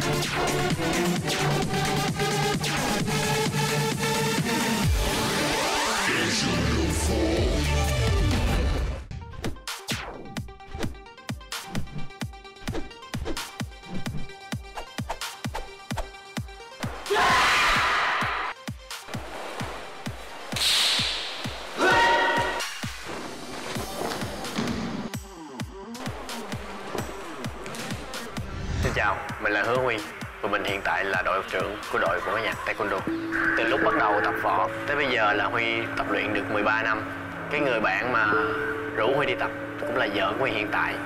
Xin chào, mình là Hứa Huy và mình hiện tại là đội trưởng của đội võ nhạc Taekwondo. Từ lúc bắt đầu tập võ tới bây giờ là Huy tập luyện được 13 năm. Cái người bạn mà rủ Huy đi tập cũng là vợ của Huy hiện tại.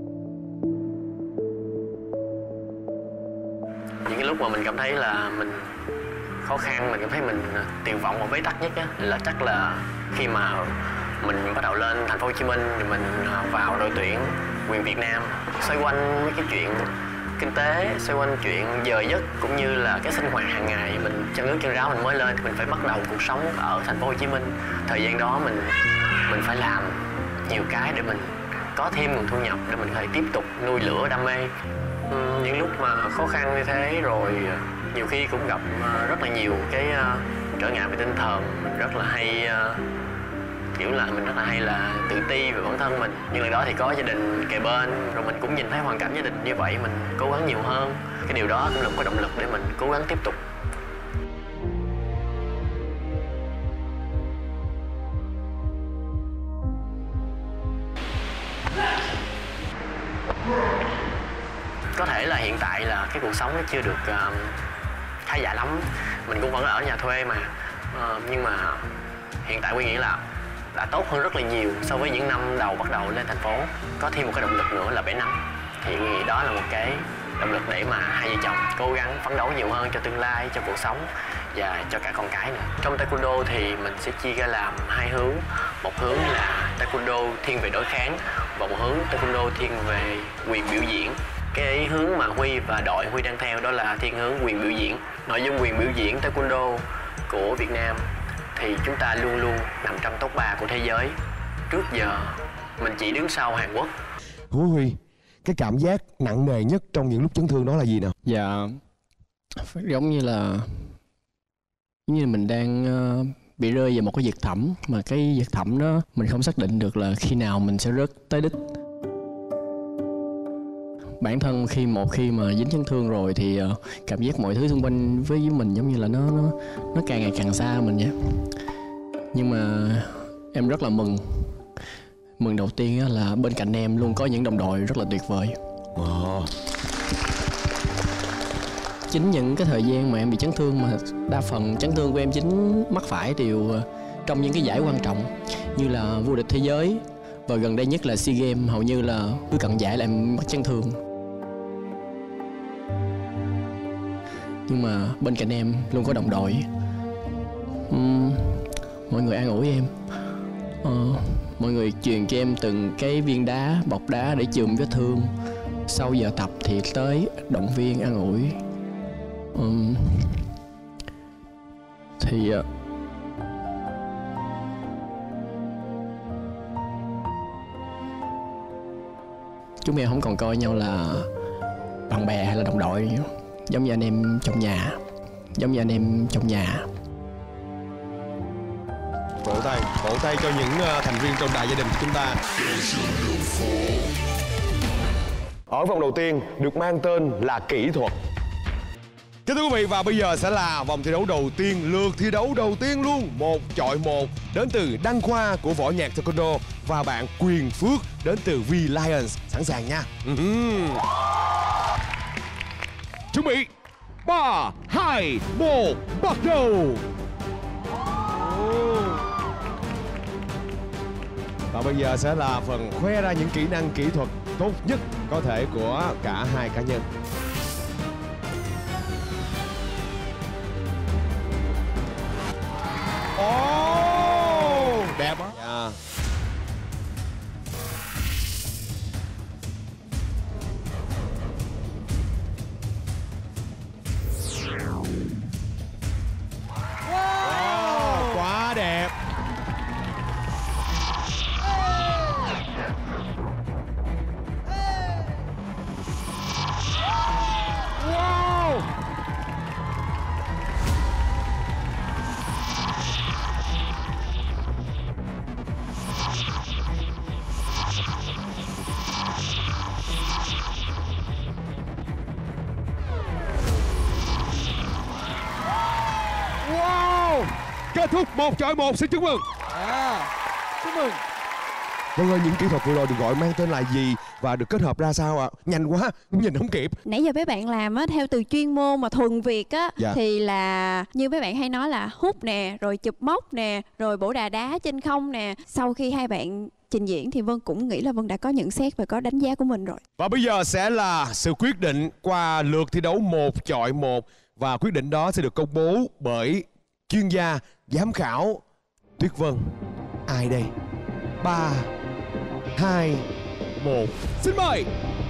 Những cái lúc mà mình cảm thấy là mình khó khăn, mình cảm thấy mình tuyệt vọng và bế tắc nhất á, là chắc là khi mà mình bắt đầu lên thành phố Hồ Chí Minh thì mình vào đội tuyển quyền Việt Nam, xoay quanh mấy cái chuyện kinh tế, xoay quanh chuyện giờ giấc cũng như là cái sinh hoạt hàng ngày. Mình chân nước chân ráo mình mới lên thì mình phải bắt đầu cuộc sống ở thành phố Hồ Chí Minh. Thời gian đó mình phải làm nhiều cái để mình có thêm nguồn thu nhập để mình có thể tiếp tục nuôi lửa đam mê. Những lúc mà khó khăn như thế rồi nhiều khi cũng gặp rất là nhiều cái trở ngại về tinh thần. Mình rất là hay kiểu là mình rất là hay là tự ti về bản thân mình, nhưng lần đó thì có gia đình kề bên, rồi mình cũng nhìn thấy hoàn cảnh gia đình như vậy, mình cố gắng nhiều hơn. Cái điều đó cũng là một cái động lực để mình cố gắng tiếp tục. Có thể là hiện tại là cái cuộc sống nó chưa được khá giả lắm, mình cũng vẫn ở nhà thuê mà, nhưng mà hiện tại Huy nghĩ là đã tốt hơn rất là nhiều so với những năm đầu bắt đầu lên thành phố. Có thêm một cái động lực nữa là 7 năm, thì Huy nghĩ đó là một cái động lực để mà hai vợ chồng cố gắng phấn đấu nhiều hơn cho tương lai, cho cuộc sống và cho cả con cái nữa. Trong Taekwondo thì mình sẽ chia ra làm hai hướng. Một hướng là Taekwondo thiên về đối kháng và một hướng Taekwondo thiên về quyền biểu diễn. Cái hướng mà Huy và đội Huy đang theo đó là thiên hướng quyền biểu diễn. Nội dung quyền biểu diễn Taekwondo của Việt Nam thì chúng ta luôn luôn nằm trong top 3 của thế giới. Trước giờ mình chỉ đứng sau Hàn Quốc. Hứa Huy, cái cảm giác nặng nề nhất trong những lúc chấn thương đó là gì nào? Dạ, giống như là mình đang bị rơi vào một cái vực thẳm, mà cái vực thẳm đó mình không xác định được là khi nào mình sẽ rớt tới đích. Bản thân khi mà dính chấn thương rồi thì cảm giác mọi thứ xung quanh với mình giống như là nó càng ngày càng xa mình vậy. Nhưng mà em rất là mừng. Mừng đầu tiên là bên cạnh em luôn có những đồng đội rất là tuyệt vời. Chính những cái thời gian mà em bị chấn thương, mà đa phần chấn thương của em chính mắc phải đều trong những cái giải quan trọng như là vô địch thế giới, và gần đây nhất là SEA Games, hầu như là cứ cận giải là em mắc chấn thương. Nhưng mà bên cạnh em luôn có đồng đội. Mọi người an ủi em, mọi người truyền cho em từng cái viên đá, bọc đá để chườm vết thương. Sau giờ tập thì tới động viên an ủi. Thì chúng em không còn coi nhau là bạn bè hay là đồng đội nữa. Giống như anh em trong nhà. Vỗ tay cho những thành viên trong đại gia đình của chúng ta. Ở vòng đầu tiên được mang tên là kỹ thuật. Kính thưa quý vị, và bây giờ sẽ là vòng thi đấu đầu tiên, lượt thi đấu đầu tiên luôn, 1 chọi 1, đến từ Đăng Khoa của võ nhạc Taekwondo và bạn Quyền Phước đến từ V-Lions. Sẵn sàng nha. Chuẩn bị 3, 2, 1, bắt đầu. Và bây giờ sẽ là phần khoe ra những kỹ năng kỹ thuật tốt nhất có thể của cả hai cá nhân. Đẹp á. Yeah. Wow, quá đẹp. Wow. kết thúc 1-1. Xin chúc mừng. Chúc mừng. Vâng ơi, những kỹ thuật vừa rồi được gọi mang tên là gì và được kết hợp ra sao ạ? Nhanh quá, nhìn không kịp. Nãy giờ mấy bạn làm á theo từ chuyên môn mà thuần Việt á, Dạ. thì là như mấy bạn hay nói là hút nè, rồi chụp móc nè, rồi bổ đà đá trên không nè. Sau khi hai bạn trình diễn thì Vân cũng nghĩ là Vân đã có nhận xét và có đánh giá của mình rồi. Và bây giờ sẽ là sự quyết định qua lượt thi đấu 1-1 và quyết định đó sẽ được công bố bởi chuyên gia giám khảo Tuyết Vân. Ai đây? 3, 2, 1. Xin mời.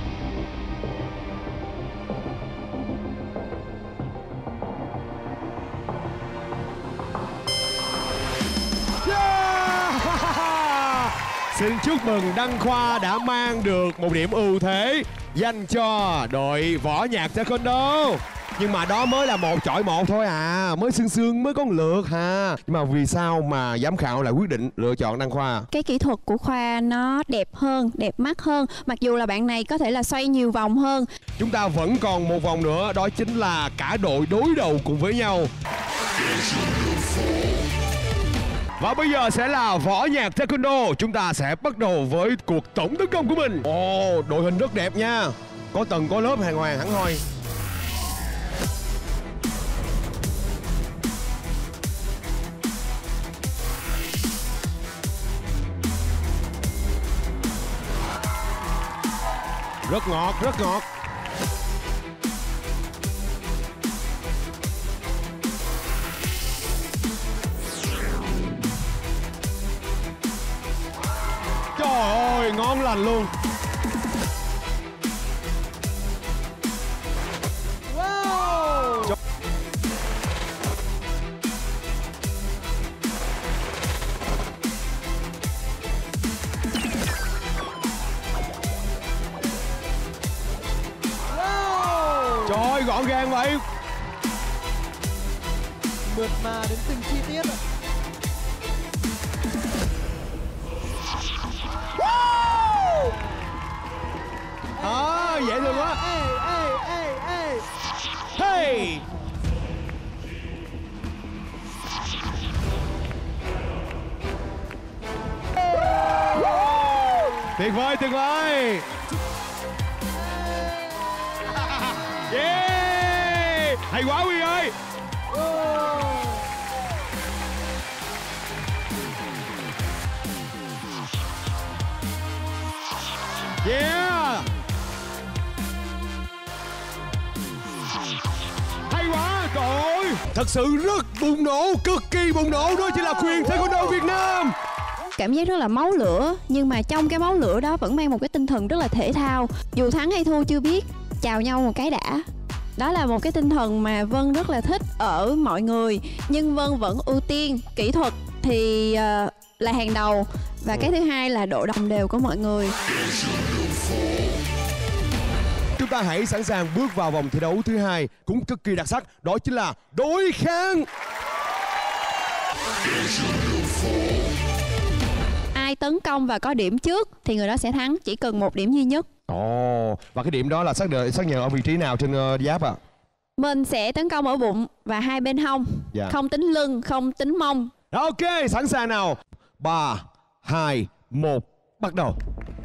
Yeah! Xin chúc mừng Đăng Khoa đã mang được một điểm ưu thế dành cho đội võ nhạc Taekwondo. Nhưng mà đó mới là 1-1 thôi à, mới sương mới có một lượt ha. Nhưng mà vì sao mà giám khảo lại quyết định lựa chọn Đăng Khoa? Cái kỹ thuật của Khoa nó đẹp hơn, đẹp mắt hơn. Mặc dù là bạn này có thể là xoay nhiều vòng hơn. Chúng ta vẫn còn một vòng nữa, đó chính là cả đội đối đầu cùng với nhau. Và bây giờ sẽ là võ nhạc Taekwondo. Chúng ta sẽ bắt đầu với cuộc tổng tấn công của mình. Ồ, đội hình rất đẹp nha. Có tầng có lớp hàng hoàng hẳn hoi. Rất ngọt, rất ngọt. Trời ơi, ngon lành luôn. Wow. Trời ơi, gọn gàng vậy. Mượt mà đến từng chi tiết ạ. Dễ thương quá. Hey. Tuyệt vời, tuyệt vời. Yeah. Hay quá Huy ơi. Yeah. Hay quá, trời ơi. Thật sự rất bùng nổ, cực kỳ bùng nổ. Đó chính là quyền Taekwondo Việt Nam. Cảm giác rất là máu lửa, nhưng mà trong cái máu lửa đó vẫn mang một cái tinh thần rất là thể thao. Dù thắng hay thua chưa biết, chào nhau một cái đã. Đó là một cái tinh thần mà Vân rất là thích ở mọi người. Nhưng Vân vẫn ưu tiên kỹ thuật thì là hàng đầu. Và cái thứ hai là độ đồng đều của mọi người. Chúng ta hãy sẵn sàng bước vào vòng thi đấu thứ hai cũng cực kỳ đặc sắc, đó chính là đối kháng. Ai tấn công và có điểm trước thì người đó sẽ thắng, chỉ cần một điểm duy nhất. Ồ, và cái điểm đó là xác nhận ở vị trí nào trên giáp ạ? Mình sẽ tấn công ở bụng và hai bên hông. Dạ. Không tính lưng, không tính mông. Ok, sẵn sàng nào. 3, 2, 1, bắt đầu.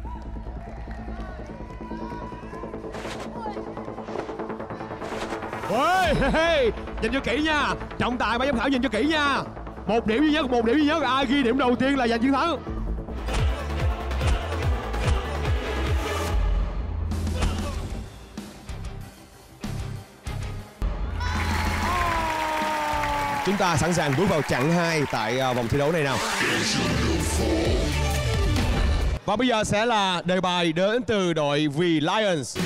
Hey, nhìn cho kỹ nha. Trọng tài ban giám khảo nhìn cho kỹ nha. Một điểm duy nhất, ai ghi điểm đầu tiên là giành chiến thắng. Chúng ta sẵn sàng bước vào chặng 2 tại vòng thi đấu này nào. Và bây giờ sẽ là đề bài đến từ đội V-Lions.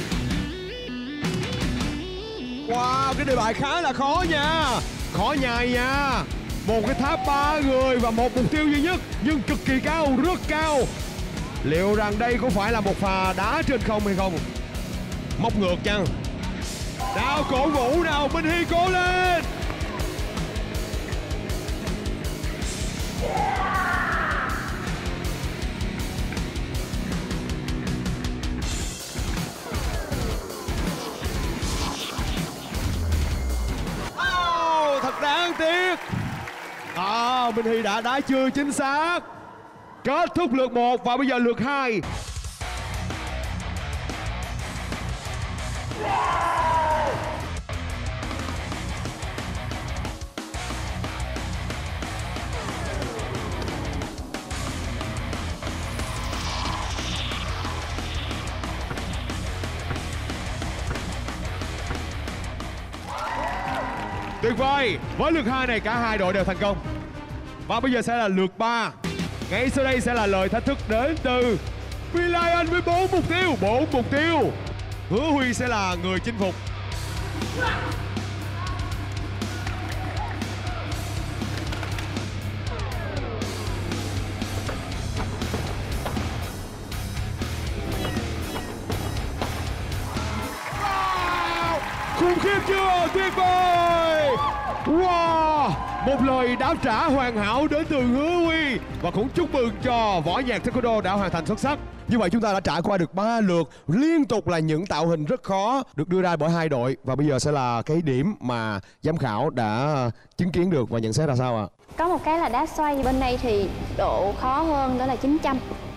Wow, cái đề bài khá là khó nha. Khó nhài nha. Một cái tháp 3 người và một mục tiêu duy nhất, nhưng cực kỳ cao, rất cao. Liệu rằng đây có phải là một phà đá trên không hay không? Móc ngược chăng? Nào cổ vũ nào, Minh Hy cố lên. Thật đáng tiếc. Minh Hy đã đá chưa chính xác. Kết thúc lượt 1 và bây giờ lượt 2. Tuyệt vời, với lượt 2 này cả hai đội đều thành công. Và bây giờ sẽ là lượt 3. Ngay sau đây sẽ là lời thách thức đến từ V-Lion với 4 mục tiêu. 4 mục tiêu. Hứa Huy sẽ là người chinh phục. Khủng khiếp chưa? Tuyệt vời! Wow! Một lời đáp trả hoàn hảo đến từ Hứa Huy. Và cũng chúc mừng cho Võ Nhạc Taekwondo đã hoàn thành xuất sắc. Như vậy chúng ta đã trải qua được 3 lượt liên tục là những tạo hình rất khó được đưa ra bởi hai đội. Và bây giờ sẽ là cái điểm mà giám khảo đã chứng kiến được và nhận xét ra sao ạ? Có một cái là đá xoay, bên đây thì độ khó hơn, đó là 900.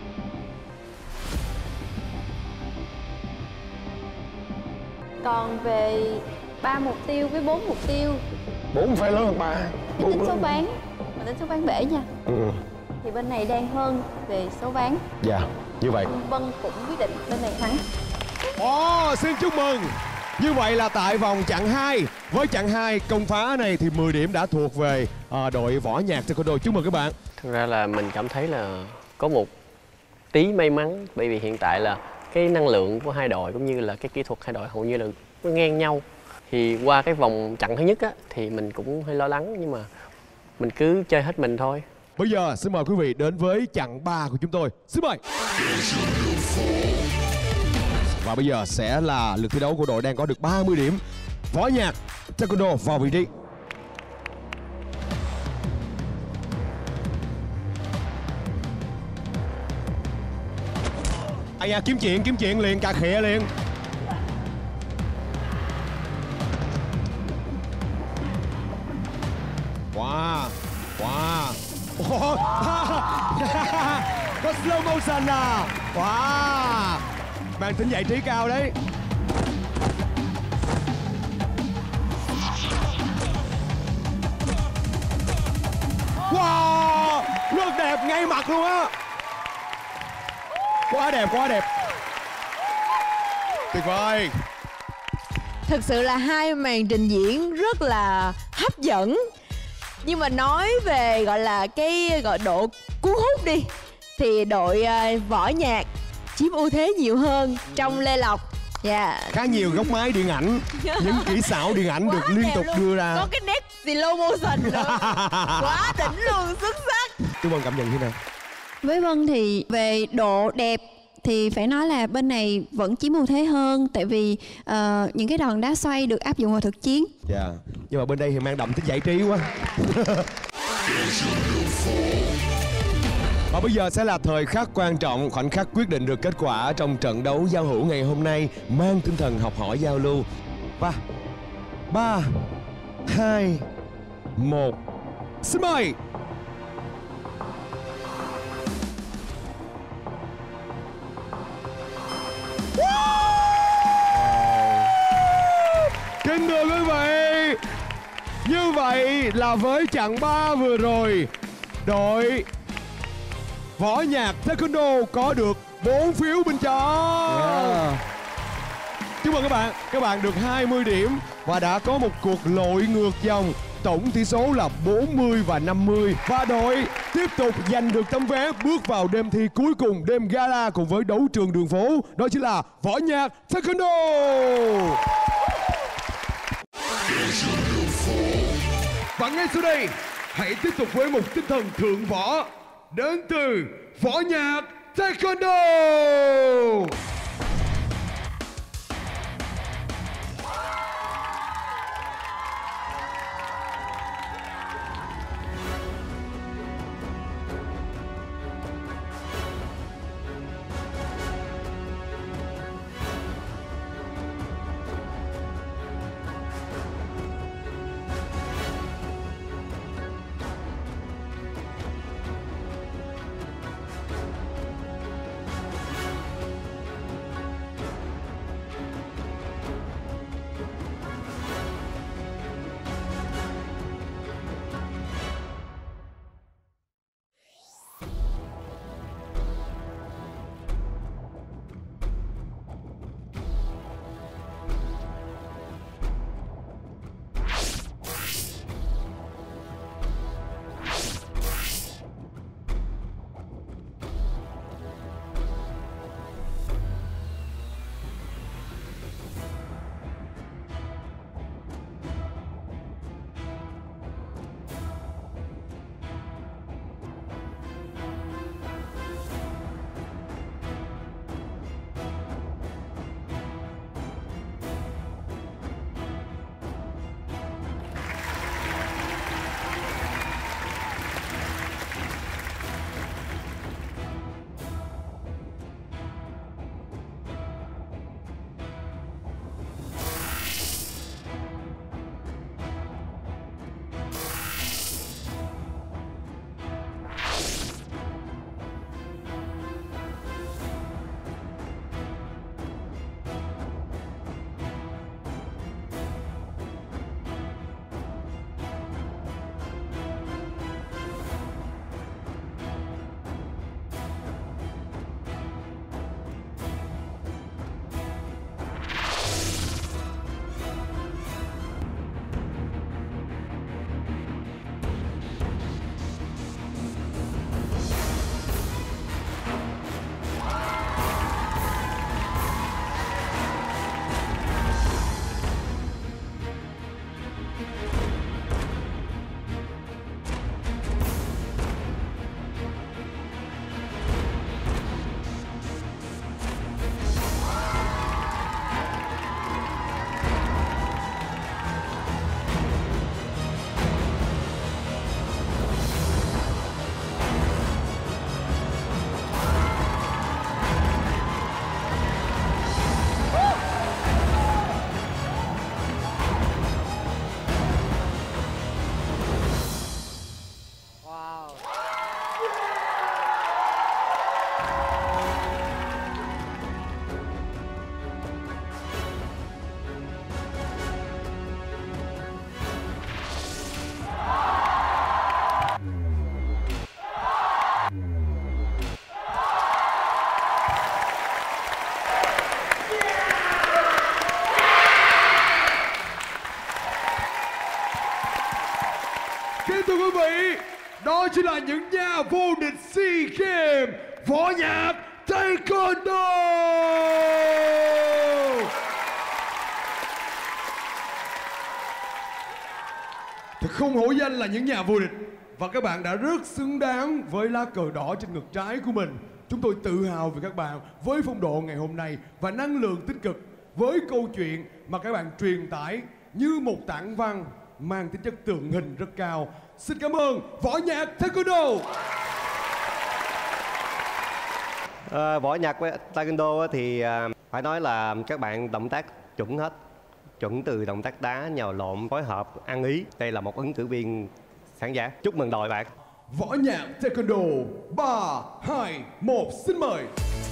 Còn về 3 mục tiêu với 4 mục tiêu, 4 phải lớn hơn 3. cái tính số ván, mình tính số ván bể nha. Thì bên này đang hơn về số ván. Dạ, như vậy Vân cũng quyết định bên này thắng. Xin chúc mừng. Như vậy là tại vòng chặng 2, với chặng 2 công phá này thì 10 điểm đã thuộc về đội Võ Nhạc Taekwondo. Chúc mừng các bạn. Thực ra là mình cảm thấy là có một tí may mắn, bởi vì hiện tại là cái năng lượng của hai đội cũng như là cái kỹ thuật hai đội hầu như là nó ngang nhau. Thì qua cái vòng chặng thứ nhất á, thì mình cũng hơi lo lắng, nhưng mà mình cứ chơi hết mình thôi. Bây giờ xin mời quý vị đến với chặng 3 của chúng tôi. Xin mời. Và bây giờ sẽ là lượt thi đấu của đội đang có được 30 điểm. Võ Nhạc Taekwondo vào vị trí. Ai da, kiếm chuyện liền, cà khịa liền. Wow. Có slow motion à. Wow. Mang tính giải trí cao đấy. Wow, rất đẹp ngay mặt luôn á. Quá đẹp. Tuyệt vời. Thực sự là hai màn trình diễn rất là hấp dẫn. Nhưng mà nói về gọi là cái độ cuốn hút đi, thì đội Võ Nhạc chiếm ưu thế nhiều hơn trong Lê Lộc. Khá nhiều góc máy điện ảnh, những kỹ xảo điện ảnh được liên tục đưa ra. Có cái nét slow motion nữa. Quá đỉnh luôn, xuất sắc. Tú Vân cảm nhận thế nào? Với Vân thì về độ đẹp thì phải nói là bên này vẫn chiếm ưu thế hơn, tại vì những cái đòn đá xoay được áp dụng vào thực chiến. Dạ. Nhưng mà bên đây thì mang đậm tính giải trí quá. Và bây giờ sẽ là thời khắc quan trọng, khoảnh khắc quyết định được kết quả trong trận đấu giao hữu ngày hôm nay, mang tinh thần học hỏi giao lưu. Và 3, 2, 1, xin mời. Kính thưa quý vị, như vậy là với chặng 3 vừa rồi, đội Võ Nhạc Taekwondo có được 4 phiếu bình chọn. Chúc mừng các bạn được 20 điểm và đã có một cuộc lội ngược dòng. Tổng tỷ số là 40 và 50. Và đội tiếp tục giành được tấm vé bước vào đêm thi cuối cùng, đêm gala cùng với đấu trường đường phố. Đó chính là Võ Nhạc Taekwondo. Và ngay sau đây, hãy tiếp tục với một tinh thần thượng võ đến từ Võ Nhạc Taekwondo. thưa quý vị, đó chính là những nhà vô địch SEA Games võ nhạc Taekwondo. Thật không hổ danh là những nhà vô địch, và các bạn đã rất xứng đáng với lá cờ đỏ trên ngực trái của mình. Chúng tôi tự hào về các bạn với phong độ ngày hôm nay và năng lượng tích cực, với câu chuyện mà các bạn truyền tải như một tảng văn mang tính chất tượng hình rất cao. Xin cảm ơn võ nhạc Taekwondo. Võ nhạc Taekwondo thì phải nói là các bạn động tác chuẩn hết, chuẩn từ động tác đá, nhào lộn, phối hợp, ăn ý. Đây là một ứng cử viên sáng giá. Chúc mừng đội bạn. Võ nhạc Taekwondo 3, 2, 1, xin mời.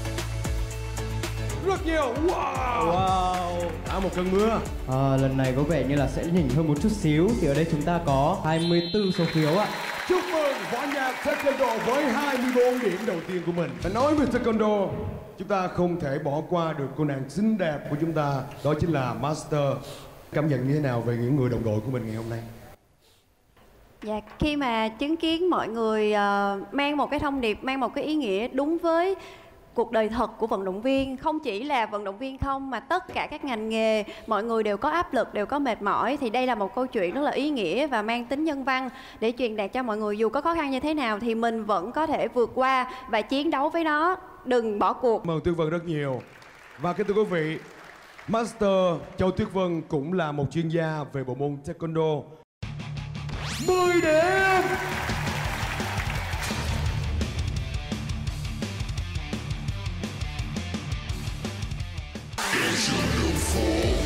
Rất nhiều. Wow. Đã một cơn mưa. Lần này có vẻ như là sẽ nhỉnh hơn một chút xíu. Thì ở đây chúng ta có 24 số phiếu ạ. Chúc mừng võ nhạc Taekwondo với 24 điểm đầu tiên của mình. Và nói về Taekwondo, chúng ta không thể bỏ qua được cô nàng xinh đẹp của chúng ta, đó chính là Master. Cảm nhận như thế nào về những người đồng đội của mình ngày hôm nay? Dạ, khi mà chứng kiến mọi người mang một cái thông điệp, mang một cái ý nghĩa đúng với cuộc đời thật của vận động viên, không chỉ là vận động viên không mà tất cả các ngành nghề, mọi người đều có áp lực, đều có mệt mỏi, thì đây là một câu chuyện rất là ý nghĩa và mang tính nhân văn để truyền đạt cho mọi người dù có khó khăn như thế nào thì mình vẫn có thể vượt qua và chiến đấu với nó, đừng bỏ cuộc. Mời Tuyết Vân rất nhiều. Và kính thưa quý vị, Master Châu Tuyết Vân cũng là một chuyên gia về bộ môn Taekwondo. 10 điểm. Is your new form